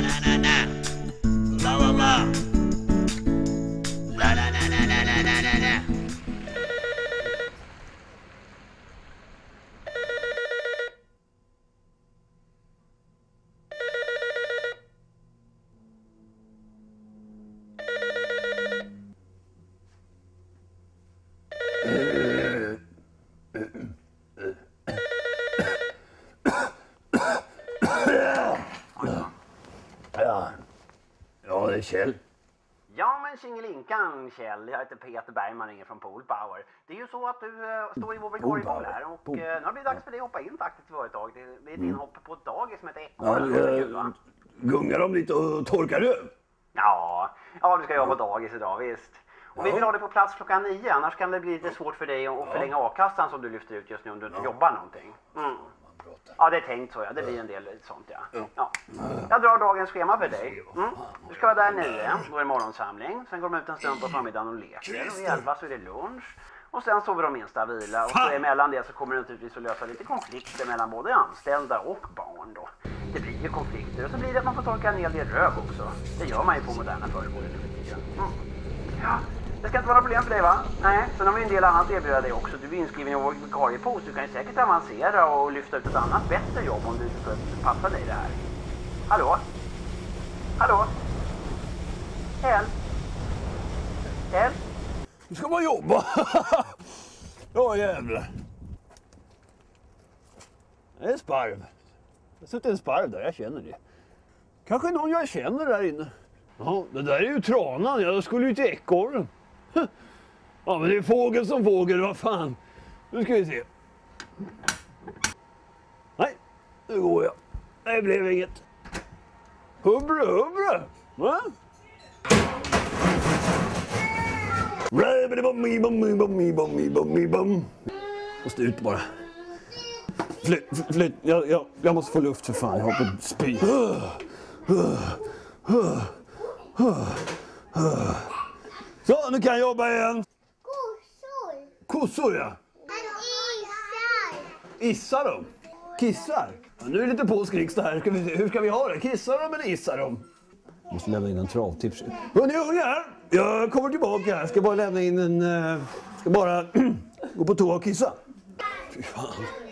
Ja, det är Kjell. Ja, men tjingelinkan Kjell. Jag heter Peter Bergman, ringer från Pool Power. Det är ju så att du står i vår vikariepool här och nu har det blivit dags för dig att hoppa in faktiskt i företag. Det är ett inhopp på ett dagis som heter Ekorren. Gungar de lite och torkar du? Ja, du ska jobba på dagis idag, visst. Och vi vill ha dig på plats klockan 9, annars kan det bli lite svårt för dig att förlänga a-kassan som du lyfter ut just nu om du inte jobbar någonting. Ja, det är tänkt så, ja. Det blir en del sånt, ja. Jag drar dagens schema för dig. Du ska vara där 9, då är det morgonsamling. Sen går de ut en stund på förmiddagen och leker. Och i 11 så är det lunch. Och sen sover de minsta vila. Och så emellan det så kommer det naturligtvis att lösa lite konflikter mellan både anställda och barn då. Det blir ju konflikter och så blir det att man får torka en hel del röv också. Det gör man ju på moderna förskolor nu för tiden. Ja. Det ska inte vara några problem för dig, va? Nej, sen har vi en del annat erbjuda dig också. Du är inskriven i vår vikariepost. Du kan ju säkert avancera och lyfta ut ett annat bättre jobb om du inte skulle passa dig det här. Hallå? Hallå? El? Nu ska man jobba. Ja, jävlar. Det är sparv. Jag har suttit en sparv där, jag känner det. Kanske någon jag känner där inne. Ja, det där är ju tranan. Jag skulle ju till ekorren. Ja, men det är fågel som fågel, vad fan. Nu ska vi se. Nej, nu går jag. Det blev inget. Hubbre. Va? Måste ut bara. Flytt. Jag måste få luft för fan. Jag har på spy. Så, nu kan jag jobba igen. Kossor, ja. Issar de? Kissar? Ja, nu är det lite påskriks här. Ska vi se. Hur ska vi ha det? Kissar de eller issar de? Jag måste lämna in en travtips. Hörrni ungar, jag kommer tillbaka. Jag ska bara lämna in en... Ska bara gå på toa och kissa. Fy fan.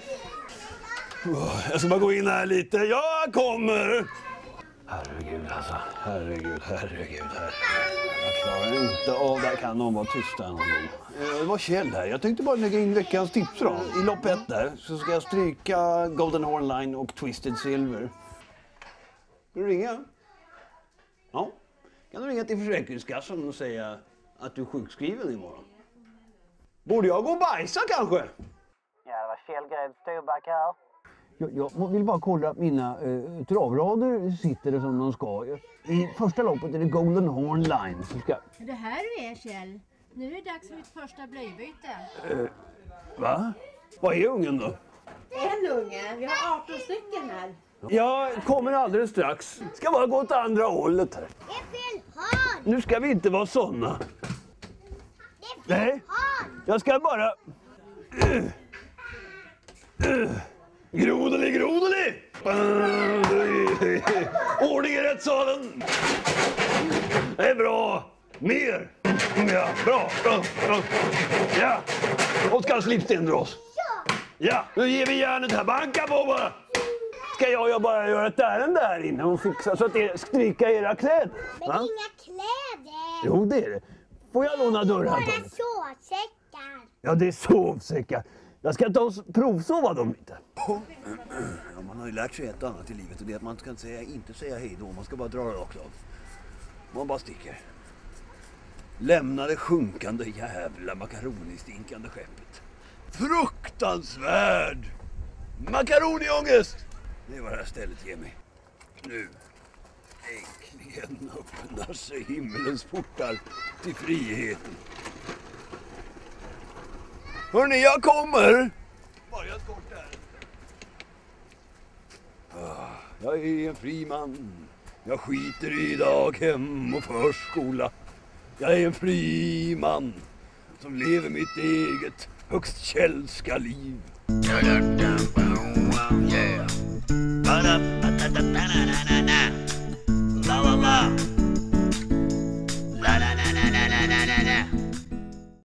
Jag ska bara gå in här lite. Jag kommer! Herregud alltså. Herregud. Jag klarar inte av det. Kan någon vara tysta någon gång. Det var Kjell här. Jag tänkte bara lägga in veckans tips då. I lopp 1 där så ska jag stryka Golden Horn Line och Twisted Silver. Vill du ringa? Ja. Kan du ringa till Försäkringskassan och säga att du är sjukskriven imorgon? Borde jag gå och bajsa kanske? Ja, det var Kjell Gred Styrback här. Jag vill bara kolla att mina travrader sitter som de ska. I första loppet är det Golden Horn Line. Det här är Kjell. Nu är det dags för ditt första blöjbyte. Va? Vad är ungen då? En unge. Vi har 18 stycken här. Jag kommer alldeles strax. Ska bara gå åt andra hållet här. Det är fel hörn. Nu ska vi inte vara såna. Det är fel Nej, hörn. jag ska bara... Grodeli! Ordning i rättssalen! Det är bra! Mer! Ja, bra! Ja! Oskar slipstendrås! Ja, nu ger vi järnet här. Banka på bara! Ska jag bara göra ett ärende där inne och fixa så att det stryka era kläder? Men inga kläder. Jo, det är det. Får jag låna dörren? Bara sovsäckar. Ja, det är sovsäckar. Jag ska ta och provsova dem lite. Ja, man har ju lärt sig ett annat i livet och det är att man ska inte säga hej då. Man ska bara dra rakt av. Man bara sticker. Lämna det sjunkande jävla makaronistinkande skeppet. Fruktansvärd makaroniångest! Det är vad det här stället ger mig. Nu äntligen öppnar sig himmelens portar till friheten. Hörrni, jag kommer! Bara ett kort där. Jag är en fri man. Jag skiter i daghem och förskola. Jag är en fri man som lever mitt eget högst källska liv. Hej!